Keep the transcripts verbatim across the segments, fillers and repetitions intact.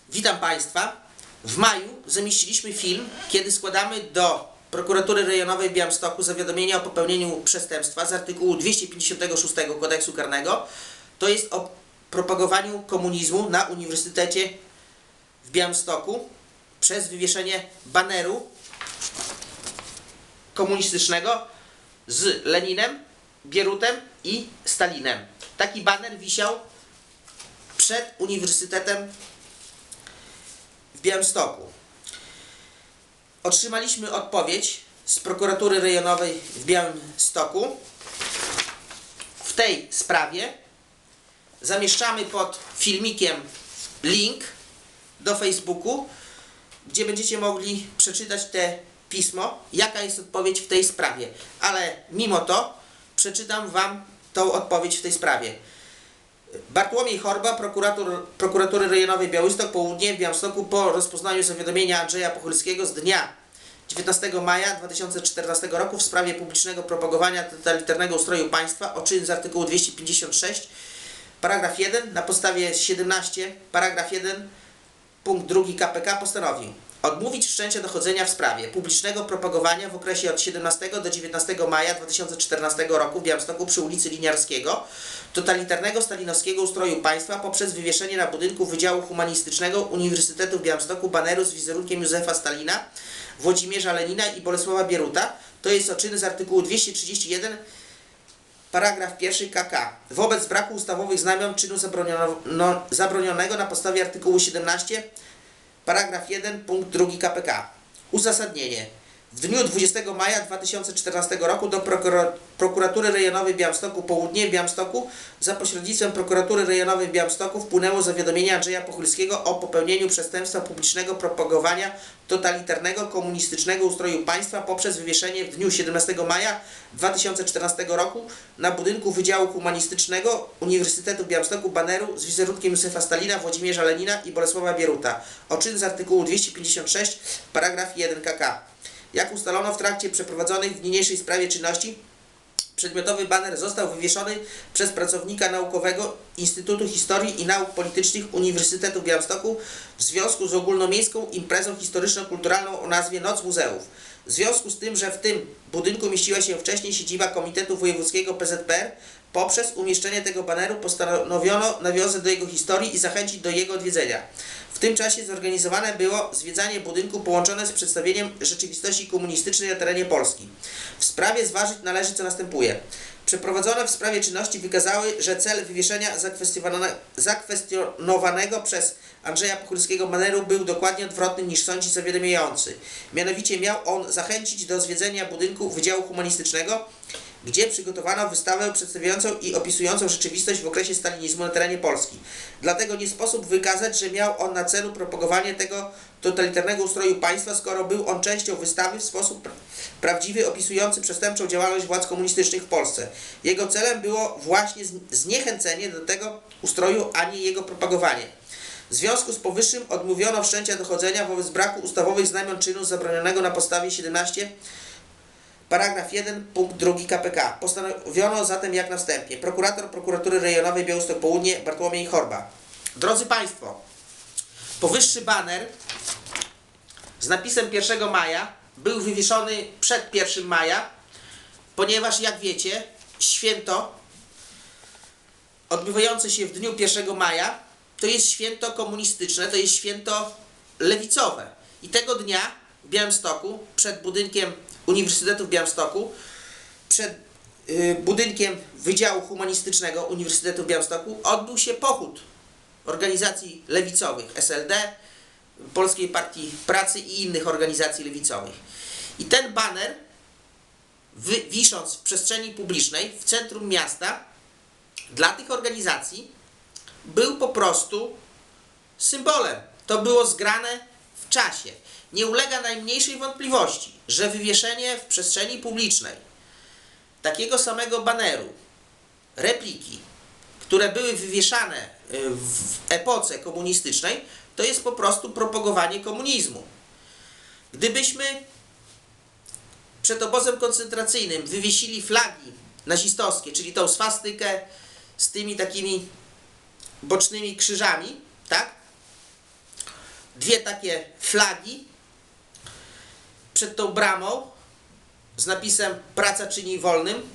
Witam Państwa. W maju zamieściliśmy film, kiedy składamy do Prokuratury Rejonowej w Białymstoku zawiadomienie o popełnieniu przestępstwa z artykułu dwieście pięćdziesiątego szóstego Kodeksu Karnego. To jest o propagowaniu komunizmu na Uniwersytecie w Białymstoku przez wywieszenie baneru komunistycznego z Leninem, Bierutem i Stalinem. Taki baner wisiał przed Uniwersytetem w Białymstoku. Otrzymaliśmy odpowiedź z Prokuratury Rejonowej w Białymstoku. W tej sprawie zamieszczamy pod filmikiem link do Facebooku, gdzie będziecie mogli przeczytać te pismo, jaka jest odpowiedź w tej sprawie. Ale mimo to przeczytam Wam tą odpowiedź w tej sprawie. Bartłomiej Horba, prokurator Prokuratury Rejonowej Białystok Południe w Białymstoku, po rozpoznaniu zawiadomienia Andrzeja Pochylskiego z dnia dziewiętnastego maja dwa tysiące czternastego roku w sprawie publicznego propagowania totalitarnego ustroju państwa o czyn z artykułu dwieście pięćdziesiąt sześć paragraf jeden na podstawie siedemnaście paragraf jeden punkt drugi K P K postanowił odmówić wszczęcia dochodzenia w sprawie publicznego propagowania w okresie od siedemnastego do dziewiętnastego maja dwa tysiące czternastego roku w Białymstoku przy ulicy Liniarskiego totalitarnego stalinowskiego ustroju państwa poprzez wywieszenie na budynku Wydziału Humanistycznego Uniwersytetu w Białymstoku baneru z wizerunkiem Józefa Stalina, Włodzimierza Lenina i Bolesława Bieruta, to jest o czyny z artykułu dwieście trzydzieści jeden paragraf pierwszy K K wobec braku ustawowych znamion czynu zabroniono, no, zabronionego na podstawie artykułu siedemnaście paragraf jeden punkt drugi K P K. Uzasadnienie. W dniu dwudziestego maja dwa tysiące czternastego roku do Prokuratury Rejonowej Białymstoku Południe w Białymstoku za pośrednictwem Prokuratury Rejonowej w Białymstoku wpłynęło zawiadomienie Andrzeja Pochylskiego o popełnieniu przestępstwa publicznego propagowania totalitarnego komunistycznego ustroju państwa poprzez wywieszenie w dniu siedemnastego maja dwa tysiące czternastego roku na budynku Wydziału Humanistycznego Uniwersytetu w Białymstoku baneru z wizerunkiem Józefa Stalina, Włodzimierza Lenina i Bolesława Bieruta o czyn z artykułu dwieście pięćdziesiąt sześć paragraf jeden K K. Jak ustalono w trakcie przeprowadzonych w niniejszej sprawie czynności, przedmiotowy baner został wywieszony przez pracownika naukowego Instytutu Historii i Nauk Politycznych Uniwersytetu w Białymstoku w związku z ogólnomiejską imprezą historyczno-kulturalną o nazwie Noc Muzeów. W związku z tym, że w tym budynku mieściła się wcześniej siedziba Komitetu Wojewódzkiego P Z P R, poprzez umieszczenie tego baneru postanowiono nawiązać do jego historii i zachęcić do jego odwiedzenia. W tym czasie zorganizowane było zwiedzanie budynku połączone z przedstawieniem rzeczywistości komunistycznej na terenie Polski. W sprawie zważyć należy, co następuje. Przeprowadzone w sprawie czynności wykazały, że cel wywieszenia zakwestionowanego przez Andrzeja Pochylskiego baneru był dokładnie odwrotny niż sądzi zawiadamiający. Mianowicie miał on zachęcić do zwiedzenia budynku Wydziału Humanistycznego, gdzie przygotowano wystawę przedstawiającą i opisującą rzeczywistość w okresie stalinizmu na terenie Polski. Dlatego nie sposób wykazać, że miał on na celu propagowanie tego totalitarnego ustroju państwa, skoro był on częścią wystawy w sposób pra prawdziwy opisujący przestępczą działalność władz komunistycznych w Polsce. Jego celem było właśnie zniechęcenie do tego ustroju, a nie jego propagowanie. W związku z powyższym odmówiono wszczęcia dochodzenia wobec braku ustawowych znamion czynu zabronionego na podstawie siedemnaście paragraf jeden punkt drugi K P K. Postanowiono zatem jak następnie. Prokurator Prokuratury Rejonowej Białystok Południe Bartłomiej Horba. Drodzy Państwo, powyższy baner z napisem pierwszego maja był wywieszony przed pierwszym maja, ponieważ jak wiecie, święto odbywające się w dniu pierwszego maja to jest święto komunistyczne, to jest święto lewicowe. I tego dnia w Białymstoku przed budynkiem Uniwersytetu w Białymstoku, przed y, budynkiem Wydziału Humanistycznego Uniwersytetu w Białymstoku odbył się pochód organizacji lewicowych S L D, Polskiej Partii Pracy i innych organizacji lewicowych. I ten baner, wy, wisząc w przestrzeni publicznej w centrum miasta, dla tych organizacji był po prostu symbolem. To było zgrane w czasie. Nie ulega najmniejszej wątpliwości, że wywieszenie w przestrzeni publicznej takiego samego baneru, repliki, które były wywieszane w epoce komunistycznej, to jest po prostu propagowanie komunizmu. Gdybyśmy przed obozem koncentracyjnym wywiesili flagi nazistowskie, czyli tą swastykę z tymi takimi bocznymi krzyżami, tak? dwie takie flagi przed tą bramą z napisem praca czyni wolnym,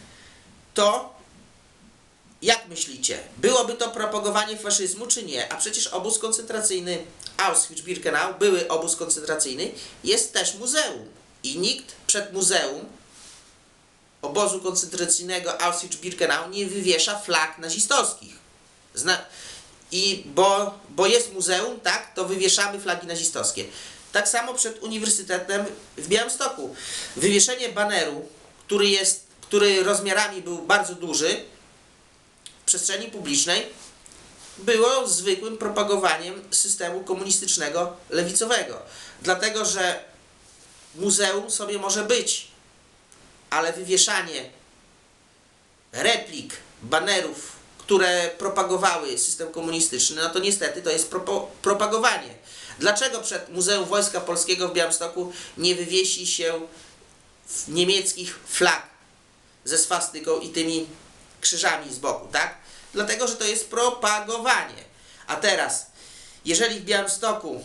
to jak myślicie, byłoby to propagowanie faszyzmu czy nie? A przecież obóz koncentracyjny Auschwitz-Birkenau, były obóz koncentracyjny, jest też muzeum. I nikt przed muzeum obozu koncentracyjnego Auschwitz-Birkenau nie wywiesza flag nazistowskich. Zna I bo, bo jest muzeum, tak, to wywieszamy flagi nazistowskie. Tak samo przed Uniwersytetem w Białymstoku. Wywieszenie baneru, który, jest, który rozmiarami był bardzo duży, w przestrzeni publicznej, było zwykłym propagowaniem systemu komunistycznego, lewicowego. Dlatego, że muzeum sobie może być, ale wywieszanie replik, banerów, które propagowały system komunistyczny, no to niestety to jest propo propagowanie. Dlaczego przed Muzeum Wojska Polskiego w Białymstoku nie wywiesi się niemieckich flag ze swastyką i tymi krzyżami z boku, tak? Dlatego, że to jest propagowanie. A teraz, jeżeli w Białymstoku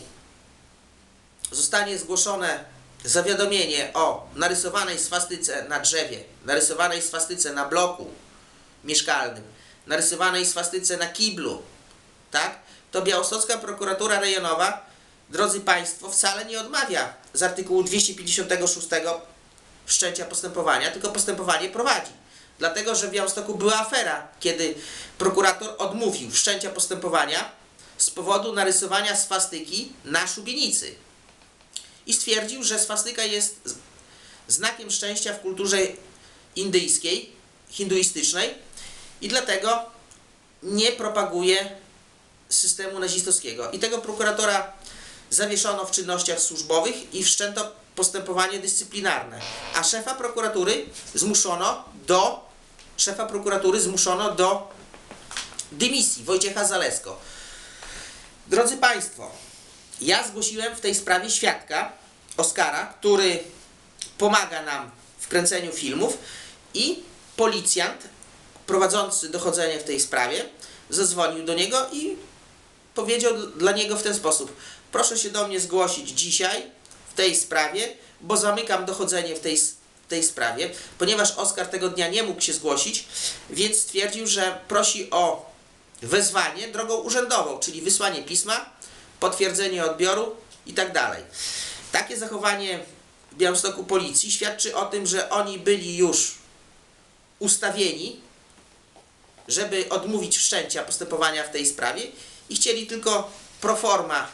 zostanie zgłoszone zawiadomienie o narysowanej swastyce na drzewie, narysowanej swastyce na bloku mieszkalnym, narysowanej swastyce na kiblu, tak? To białostocka prokuratura rejonowa, drodzy Państwo, wcale nie odmawia z artykułu dwieście pięćdziesiątego szóstego wszczęcia postępowania, tylko postępowanie prowadzi. Dlatego, że w Białymstoku była afera, kiedy prokurator odmówił wszczęcia postępowania z powodu narysowania swastyki na szubienicy. I stwierdził, że swastyka jest znakiem szczęścia w kulturze indyjskiej, hinduistycznej i dlatego nie propaguje systemu nazistowskiego. I tego prokuratora zawieszono w czynnościach służbowych i wszczęto postępowanie dyscyplinarne. A szefa prokuratury zmuszono do szefa prokuratury zmuszono do dymisji, Wojciecha Zalesko. Drodzy Państwo, ja zgłosiłem w tej sprawie świadka, Oskara, który pomaga nam w kręceniu filmów i policjant prowadzący dochodzenie w tej sprawie zadzwonił do niego i powiedział dla niego w ten sposób: proszę się do mnie zgłosić dzisiaj w tej sprawie, bo zamykam dochodzenie w tej, w tej sprawie, ponieważ Oskar tego dnia nie mógł się zgłosić, więc stwierdził, że prosi o wezwanie drogą urzędową, czyli wysłanie pisma, potwierdzenie odbioru i tak dalej. Takie zachowanie w Białymstoku policji świadczy o tym, że oni byli już ustawieni, żeby odmówić wszczęcia postępowania w tej sprawie i chcieli tylko pro forma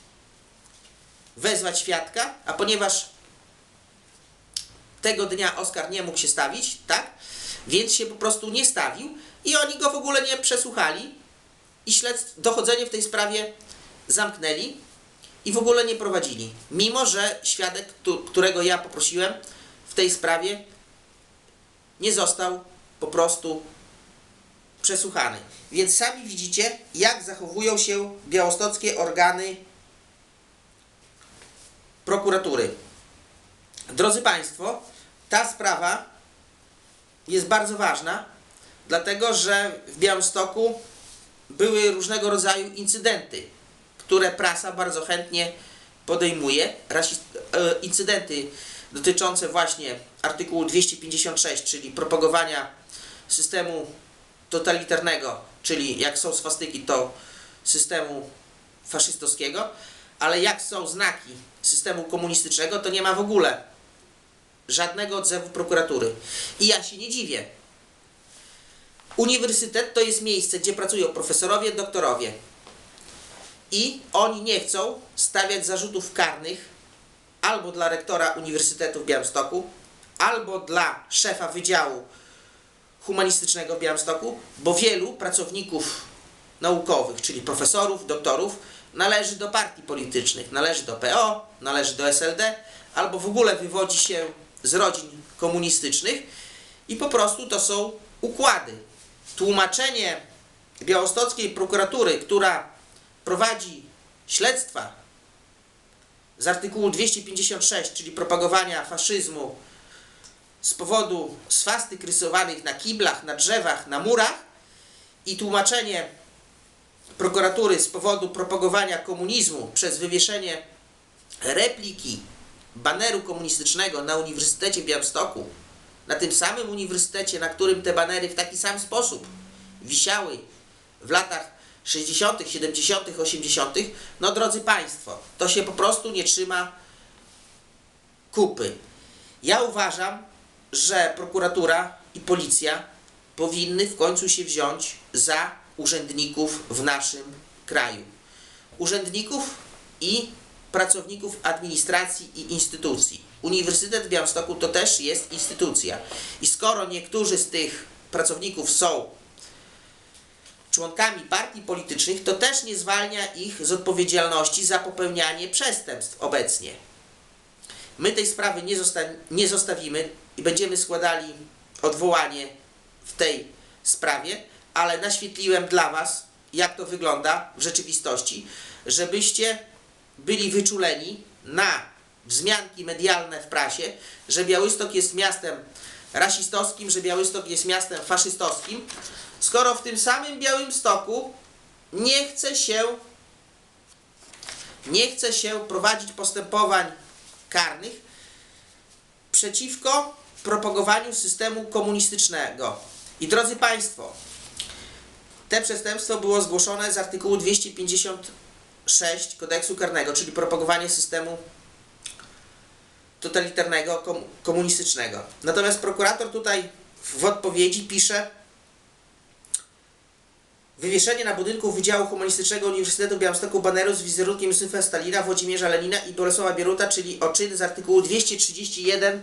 wezwać świadka, a ponieważ tego dnia Oskar nie mógł się stawić, tak, więc się po prostu nie stawił i oni go w ogóle nie przesłuchali i śledztwo, dochodzenie w tej sprawie zamknęli i w ogóle nie prowadzili. Mimo że świadek, którego ja poprosiłem w tej sprawie, nie został po prostu przesłuchany. Więc sami widzicie, jak zachowują się białostockie organy prokuratury. Drodzy Państwo, ta sprawa jest bardzo ważna, dlatego że w Białymstoku były różnego rodzaju incydenty, które prasa bardzo chętnie podejmuje. Incydenty dotyczące właśnie artykułu dwieście pięćdziesiąt sześć, czyli propagowania systemu totalitarnego, czyli jak są swastyki, to systemu faszystowskiego, ale jak są znaki systemu komunistycznego, to nie ma w ogóle żadnego odzewu prokuratury. I ja się nie dziwię. Uniwersytet to jest miejsce, gdzie pracują profesorowie, doktorowie. I oni nie chcą stawiać zarzutów karnych albo dla rektora Uniwersytetu w Białymstoku, albo dla szefa Wydziału Humanistycznego w Białymstoku, bo wielu pracowników naukowych, czyli profesorów, doktorów, należy do partii politycznych, należy do P O, należy do S L D, albo w ogóle wywodzi się z rodzin komunistycznych i po prostu to są układy. Tłumaczenie białostockiej prokuratury, która prowadzi śledztwa z artykułu dwieście pięćdziesiąt sześć, czyli propagowania faszyzmu z powodu swastyk rysowanych na kiblach, na drzewach, na murach, i tłumaczenie prokuratury z powodu propagowania komunizmu przez wywieszenie repliki baneru komunistycznego na Uniwersytecie w Białymstoku, na tym samym uniwersytecie, na którym te banery w taki sam sposób wisiały w latach sześćdziesiątych, siedemdziesiątych, osiemdziesiątych, no drodzy Państwo, to się po prostu nie trzyma kupy. Ja uważam, że prokuratura i policja powinny w końcu się wziąć za urzędników w naszym kraju. Urzędników i pracowników administracji i instytucji. Uniwersytet w Białymstoku to też jest instytucja. I skoro niektórzy z tych pracowników są członkami partii politycznych, to też nie zwalnia ich z odpowiedzialności za popełnianie przestępstw obecnie. My tej sprawy nie, zosta nie zostawimy i będziemy składali odwołanie w tej sprawie, ale naświetliłem dla Was, jak to wygląda w rzeczywistości, żebyście byli wyczuleni na wzmianki medialne w prasie, że Białystok jest miastem rasistowskim, że Białystok jest miastem faszystowskim, skoro w tym samym Białymstoku nie chce się nie chce się prowadzić postępowań karnych przeciwko propagowaniu systemu komunistycznego. I drodzy Państwo, te przestępstwo było zgłoszone z artykułu dwieście pięćdziesiąt sześć kodeksu karnego, czyli propagowanie systemu totalitarnego, komunistycznego. Natomiast prokurator tutaj w odpowiedzi pisze: wywieszenie na budynku Wydziału Humanistycznego Uniwersytetu w Białymstoku baneru z wizerunkiem Józefa Stalina, Włodzimierza Lenina i Bolesława Bieruta, czyli o czyn z artykułu dwieście trzydzieści jeden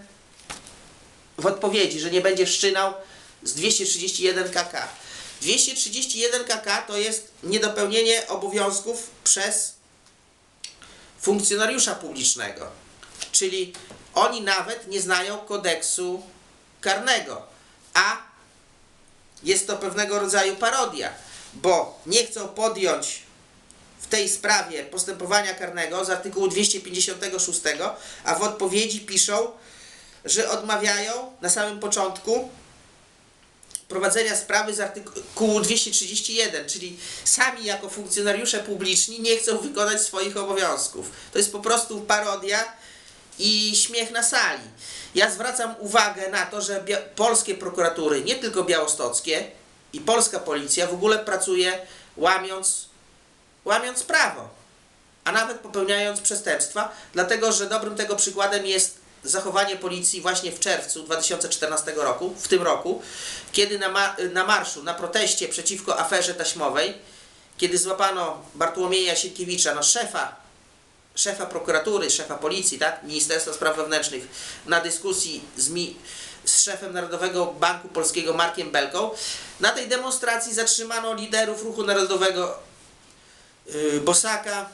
w odpowiedzi, że nie będzie wszczynał z dwieście trzydzieści jeden K K. dwieście trzydzieści jeden K K to jest niedopełnienie obowiązków przez funkcjonariusza publicznego. Czyli oni nawet nie znają kodeksu karnego, a jest to pewnego rodzaju parodia, bo nie chcą podjąć w tej sprawie postępowania karnego z artykułu dwieście pięćdziesiątego szóstego, a w odpowiedzi piszą, że odmawiają na samym początku prowadzenia sprawy z artykułu dwieście trzydzieści jeden, czyli sami jako funkcjonariusze publiczni nie chcą wykonać swoich obowiązków. To jest po prostu parodia i śmiech na sali. Ja zwracam uwagę na to, że polskie prokuratury, nie tylko białostockie, i polska policja w ogóle pracuje łamiąc, łamiąc prawo, a nawet popełniając przestępstwa, dlatego że dobrym tego przykładem jest zachowanie policji właśnie w czerwcu dwa tysiące czternastego roku, w tym roku, kiedy na, ma na marszu, na proteście przeciwko aferze taśmowej, kiedy złapano Bartłomieja Sienkiewicza, no szefa, szefa prokuratury, szefa policji, tak, Ministerstwa Spraw Wewnętrznych, na dyskusji z, mi, z szefem Narodowego Banku Polskiego Markiem Belką, na tej demonstracji zatrzymano liderów Ruchu Narodowego yy, Bosaka,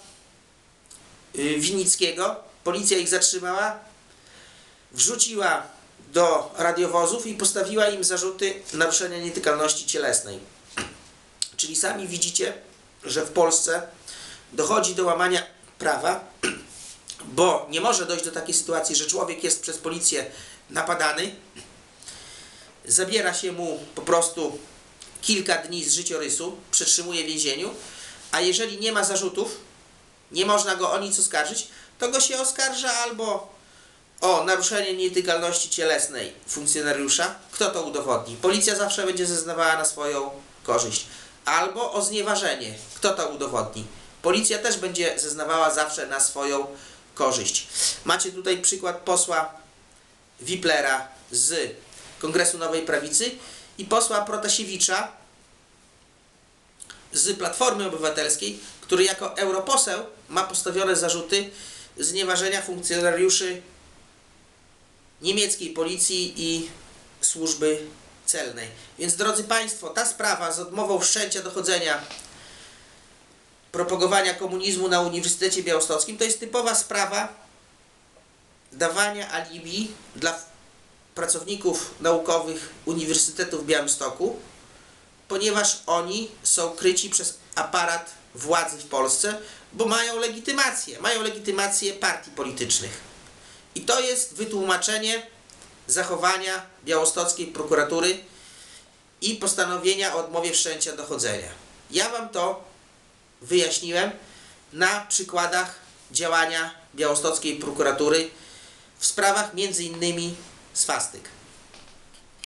yy, Winnickiego. Policja ich zatrzymała, wrzuciła do radiowozów i postawiła im zarzuty naruszenia nietykalności cielesnej. Czyli sami widzicie, że w Polsce dochodzi do łamania prawa, bo nie może dojść do takiej sytuacji, że człowiek jest przez policję napadany, zabiera się mu po prostu kilka dni z życiorysu, przetrzymuje w więzieniu, a jeżeli nie ma zarzutów, nie można go o nic oskarżyć, to go się oskarża albo o naruszenie nietykalności cielesnej funkcjonariusza. Kto to udowodni? Policja zawsze będzie zeznawała na swoją korzyść. Albo o znieważenie. Kto to udowodni? Policja też będzie zeznawała zawsze na swoją korzyść. Macie tutaj przykład posła Wiplera z Kongresu Nowej Prawicy i posła Protasiewicza z Platformy Obywatelskiej, który jako europoseł ma postawione zarzuty znieważenia funkcjonariuszy niemieckiej policji i służby celnej. Więc drodzy Państwo, ta sprawa z odmową wszczęcia dochodzenia propagowania komunizmu na Uniwersytecie Białostockim to jest typowa sprawa dawania alibi dla pracowników naukowych Uniwersytetu w Białymstoku, ponieważ oni są kryci przez aparat władzy w Polsce, bo mają legitymację, mają legitymację partii politycznych. I to jest wytłumaczenie zachowania białostockiej prokuratury i postanowienia o odmowie wszczęcia dochodzenia. Ja Wam to wyjaśniłem na przykładach działania białostockiej prokuratury w sprawach między innymi swastyk.